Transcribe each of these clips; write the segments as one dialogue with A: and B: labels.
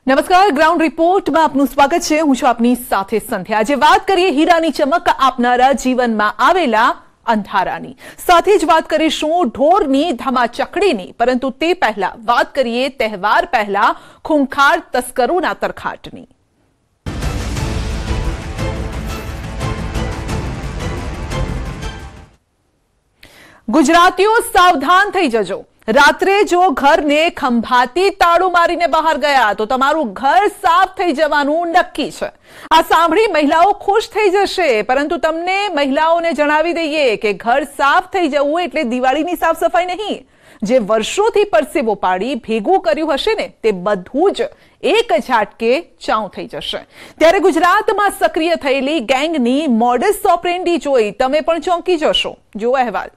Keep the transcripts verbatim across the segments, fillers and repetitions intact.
A: નમસ્કાર, ગ્રાઉન્ડ રિપોર્ટમાં આપનું સ્વાગત છે। હું છું આપની સાથે સંધ્યા। આજે વાત કરીએ હીરાની ચમક આપનારા જીવનમાં આવેલા અંધારાની, સાથે જ વાત કરીશું ઢોરની ધમાચકડીની। પરંતુ તે પહેલા વાત કરીએ તહેવાર પહેલા ખૂંખાર તસ્કરોના તરખાટની। ગુજરાતીઓ સાવધાન થઈ જજો। રાત્રે જો ઘરને ખંભાતી તાળું મારીને બહાર ગયા તો તમારું ઘર સાફ થઈ જવાનું નક્કી છે। આ સાંભળી મહિલાઓ ખુશ થઈ જશે, પરંતુ તમને મહિલાઓને જણાવી દઈએ કે ઘર સાફ થઈ જવું એટલે દિવાળીની સાફ સફાઈ નહીં। જે વર્ષોથી પરસેવો પાડી ભેગું કર્યું હશે ને તે બધું જ એક ઝાટકે ચાઉં થઈ જશે। ત્યારે ગુજરાતમાં સક્રિય થયેલી ગેંગની મોડસ ઓપરેન્ડી જોઈ તમે પણ ચોંકી જશો। જુઓ અહેવાલ।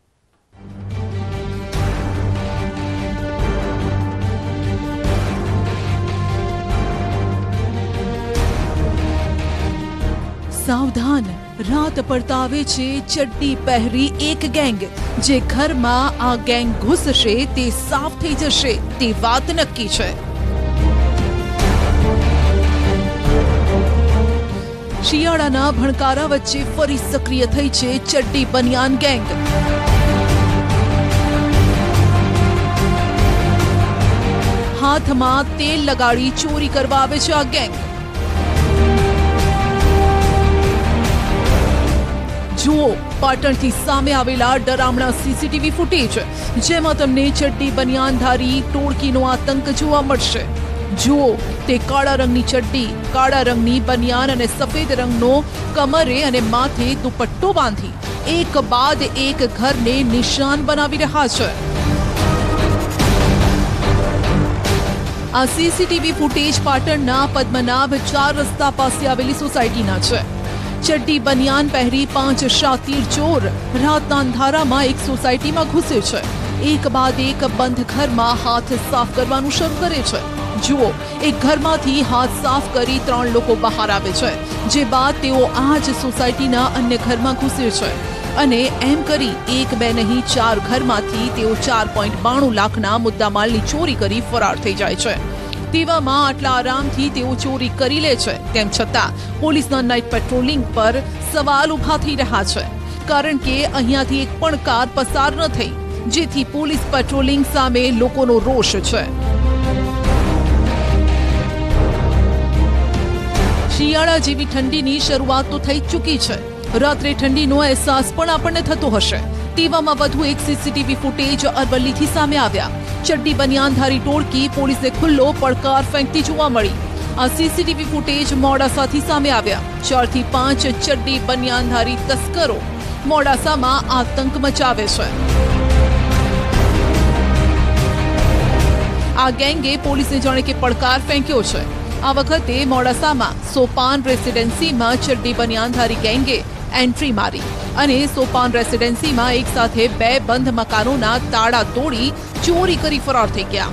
A: सावधान, रात પડતા આવે છે ચડ્ડી પહેરી એક ગેંગ। જે ઘરમાં આ ગેંગ ઘૂસશે તે સાફ થઈ જશે તે વાત નક્કી છે। શિયાળાના ભણકારા વચ્ચે ફરી સક્રિય થઈ છે ચડ્ડી બનિયાન ગેંગ। હાથમાં તેલ લગાડી ચોરી કરવા આવે છે આ ગેંગ। જુઓ પાટણથી સામે આવેલા ડરામણા સીસીટીવી ફૂટેજ, જેમાં તમને ચડ્ડી બનિયાનધારી ટોળકીનો આતંક જોવા મળશે। જુઓ તે કાળા રંગની ચડ્ડી, કાળા રંગની બનિયાન અને સફેદ રંગનો કમરે અને માથે દુપટ્ટો બાંધી એક બાદ એક ઘરને નિશાન બનાવી રહ્યા છે। આ સીસીટીવી ફૂટેજ પાટણના પદ્મનાભ ચાર રસ્તા પાસે આવેલી સોસાયટીના છે। ચડ્ડી બનિયાન પહેરી પાંચ શાતીર ચોર રાતના અંધારામાં એક સોસાયટીમાં ઘૂસે છે। એક બાદ એક બંધ ઘરમાં હાથ સાફ કરવાનું શરૂ કરે છે। જુઓ એક ઘરમાંથી હાથ સાફ કરી ત્રણ લોકો બહાર આવે છે, જે બાદ તેઓ આ જ સોસાયટીના અન્ય ઘરમાં ઘૂસે છે અને એમ કરી એક બે નહીં ચાર ઘરમાંથી તેઓ ચાર પોઈન્ટ બાણું લાખના મુદ્દામાલની ચોરી કરી ફરાર થઈ જાય છે। તેવામાં આટલા આરામથી તેઓ ચોરી કરી લે છે, તેમ છતાં પોલીસના નાઇટ પેટ્રોલિંગ પર સવાલ ઉભા થઈ રહ્યા છે, કારણ કે અહીંયાથી એક પણ કાર પસાર ન થઈ, જેથી પોલીસ પેટ્રોલિંગ સામે લોકોનો રોષ છે। શિયાળા જેવી ઠંડીની શરૂઆત તો થઈ ચૂકી છે, રાત્રે ઠંડીનો અહેસાસ પણ આપણને થતો હશે। તેવામાં વધુ એક સીસીટીવી ફૂટેજ અરવલ્લીથી સામે આવ્યા। ચડ્ડી બનિયાનધારી ટોળકી પોલીસે ખુલ્લો પડકાર ફેંકતી જોવા મળી। આ સીસીટીવી ફૂટેજ મોડાસાથી સામે આવ્યા। ચાર થી પાંચ ચડ્ડી બનિયાનધારી તસ્કરો મોડાસામાં આતંક મચાવે છે। આ ગેંગે પોલીસને જાણે કે પડકાર ફેંક્યો છે। આ વખતે મોડાસામાં સોપાન રેસિડેન્સીમાં ચડ્ડી બનિયાનધારી ગેંગે એન્ટ્રી મારી અને સોપાન રેસિડેન્સીમાં એક સાથે બે બંધ મકાનોના તાળા તોડી ચોરી કરી ફરાર થઈ ગયા।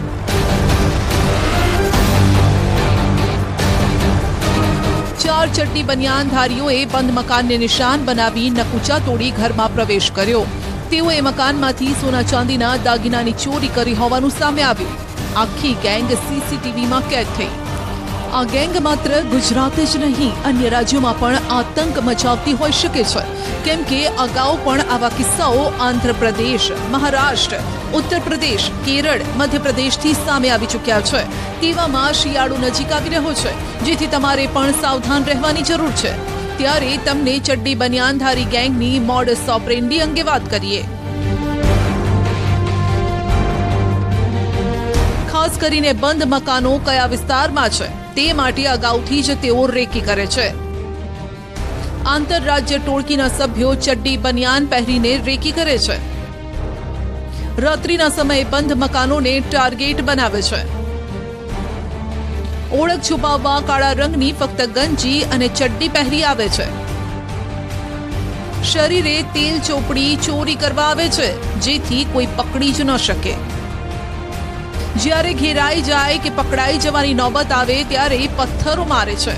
A: ચાર ચડ્ડી બનિયાનધારીઓએ બંધ મકાનને નિશાન બનાવી નકુચા તોડી ઘરમાં પ્રવેશ કર્યો। તેઓએ મકાનમાંથી સોના ચાંદીના દાગીનાની ચોરી કરી હોવાનું સામે આવ્યું। આખી ગેંગ સીસીટીવીમાં કેદ થઈ। આ ગેંગ માત્ર ગુજરાત જ નહીં અન્ય રાજ્યોમાં પણ આતંક મચાવતી હોઈ શકે છે, કેમ કે અગાઉ પણ આવા કિસ્સાઓ આંધ્રપ્રદેશ, મહારાષ્ટ્ર, ઉત્તર પ્રદેશ, કેરળ, મધ્યપ્રદેશથી સામે આવી ચૂક્યા છે। તેવામાં શિયાળો નજીક આવી રહ્યો છે, જેથી તમારે પણ સાવધાન રહેવાની જરૂર છે। ત્યારે તમને ચડ્ડી બનિયાનધારી ગેંગની મોડસ ઓપરેન્ડી અંગે વાત કરીએ। ખાસ કરીને બંધ મકાનો કયા વિસ્તારમાં છે તે માટે અગાઉથી જ તેઓ રેકી કરે છે। આંતરરાજ્ય ટોળકીના સભ્યો ચડ્ડી બનિયાન પહેરીને રેકી કરે છે। રાત્રિના સમયે બંધ મકાનોને ટાર્ગેટ બનાવે છે। ઓળખ છુપાવવા કાળા રંગની ફક્ત ગંજી અને ચડ્ડી પહેરી આવે છે। શરીરે તેલ ચોપડી ચોરી કરવા આવે છે, જેથી કોઈ પકડી જ ન શકે। જ્યારે ઘેરાઈ જાય કે પકડાઈ જવાની નોબત આવે ત્યારે પથ્થરો મારે છે।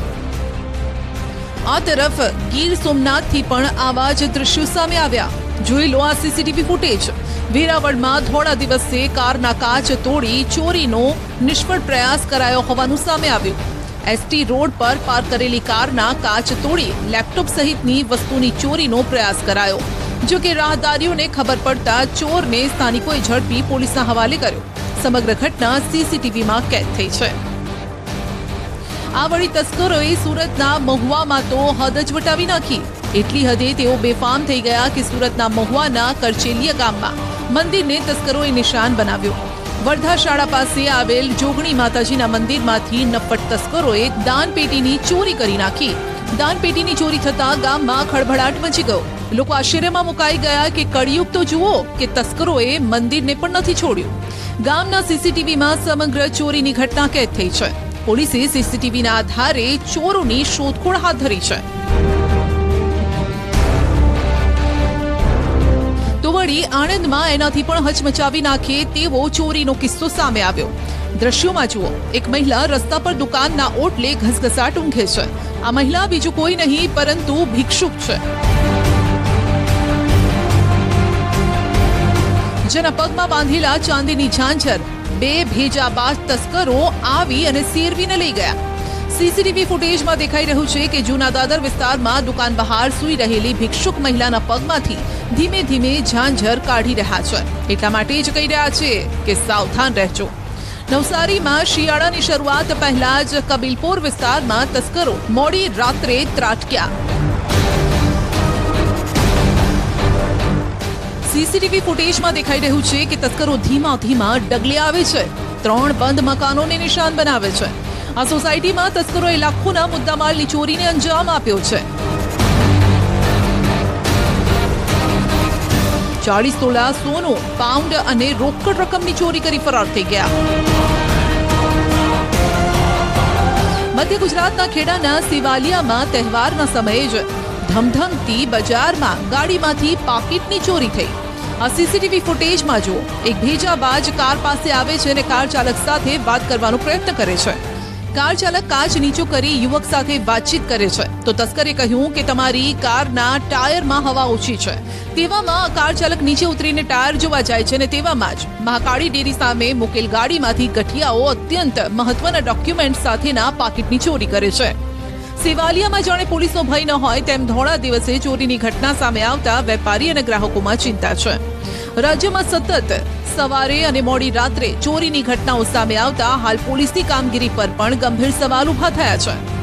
A: આ તરફ ગીર સોમનાથથી પણ આવા જ દ્રશ્યો સામે આવ્યા। જોઈ લો આ સીસીટીવી ફૂટેજ। વેરાવળમાં ધોળા દિવસે કારના કાચ તોડી ચોરીનો નિષ્ફળ પ્રયાસ કરાયો હોવાનું સામે આવ્યું। એસટી રોડ પર પાર્ક કરેલી કારના કાચ તોડી લેપટોપ સહિતની વસ્તુની ચોરીનો પ્રયાસ કરાયો। જો કે રાહદારીઓને ખબર પડતા ચોરને સ્થાનિકોએ ઝડપી પોલીસના હવાલે કર્યો। સમગ્ર ઘટના સીસીટીવીમાં કેદ થઈ છે। આ વળી તસ્કરોએ સુરતના મહુવામાં તો હદ જ વટાવી નાખી। એટલી હદે તેઓ બેફામ થઈ ગયા કે સુરતના મહુવાના કરચેલિયા ગામમાં મંદિરને તસ્કરોએ નિશાન બનાવ્યો। વર્ધા શાળા પાસે આવેલ જોગણી માતાજીના મંદિરમાંથી નફ્ફટ તસ્કરોએ દાનપેટીની ચોરી કરી નાખી। દાનપેટીની ચોરી થતા ગામમાં ખળભળાટ મચી ગયો। લોકો આશ્ચર્યમાં મુકાઈ ગયા કે કળિયુગ તો જુઓ કે તસ્કરોએ મંદિરને પણ નથી છોડ્યું। ગામના સીસીટીવીમાં સમગ્ર ચોરીની ઘટના કેદ થઈ છે। પોલીસે સીસીટીવીના આધારે ચોરોની શોધખોળ હાથ ધરી છે। તો વળી આણંદમાં એનાથી પણ હચમચાવી નાખે તેવો ચોરીનો કિસ્સો સામે આવ્યો। દ્રશ્યોમાં જુઓ, એક મહિલા રસ્તા પર દુકાનના ઓટલે ઘસઘસાટ ઊંઘે છે। આ મહિલા બીજું કોઈ નહીં પરંતુ ભિક્ષુક છે, જેના પગમાં બાંધેલા ચાંદીની ઝાંઝર બે ભેજા બાદ તસ્કરો આવી અને સેરવીને લઈ ગયા। સીસીટીવી ફૂટેજમાં દેખાઈ રહ્યું છે કે જૂના દાદર વિસ્તારમાં દુકાન બહાર સૂઈ રહેલી ભિક્ષુક મહિલાના પગમાંથી ધીમે ધીમે ઝાંઝર કાઢી રહ્યા છે। એટલા માટે જ કહી રહ્યા છે કે સાવધાન રહેજો। નવસારીમાં શિયાળાની શરૂઆત પહેલા જ કબીલપોર વિસ્તારમાં તસ્કરો મોડી રાત્રે ત્રાટક્યા। સીસીટીવી ફૂટેજમાં દેખાઈ રહ્યું છે કે તસ્કરો ધીમા ધીમા ડગલે આવે છે। ત્રણ બંધ મકાનોને નિશાન બનાવે છે। આ સોસાયટીમાં તસ્કરોએ લાખોના મુદ્દામાલની ચોરીને અંજામ આપ્યો છે। ચાલીસ તોલા સોનું, પાઉન્ડ અને રોકડ રકમની ચોરી કરી ફરાર થઈ ગયા। મધ્ય ગુજરાતના ખેડાના સિવાલિયામાં તહેવારના સમયે જ ધમધમતી બજારમાં ગાડીમાંથી પાકીટની ચોરી થઈ। આ સીસીટીવી ફૂટેજમાં જુઓ, એક ભેજાબાજ કાર પાસે આવે છે અને કાર ચાલક સાથે વાત કરવાનો પ્રયત્ન કરે છે। કાર ચાલક કાચ નીચો કરી યુવક સાથે વાતચીત કરે છે તો તસ્કરે કહ્યું કે તમારી કારના ટાયરમાં હવા ઓછી છે। તેવામાં કાર ચાલક નીચે ઉતરીને ટાયર જોવા જાય છે અને તેવામાં જ મહાકાળી ડેરી સામે મૂકેલ ગાડીમાંથી ગઠિયાઓ અત્યંત મહત્વના ડોક્યુમેન્ટ સાથેના પાકીટની ચોરી કરે છે। સેવાલિયામાં જાણે પોલીસનો ભય ન હોય તેમ ધોળા દિવસે ચોરીની ઘટના સામે આવતા વેપારી અને ગ્રાહકોમાં ચિંતા છે। રાજ્યમાં સતત સવારે અને મોડી રાત્રે ચોરીની ઘટનાઓ સામે આવતા હાલ પોલીસની કામગીરી પર પણ ગંભીર સવાલ ઉભા થયા છે।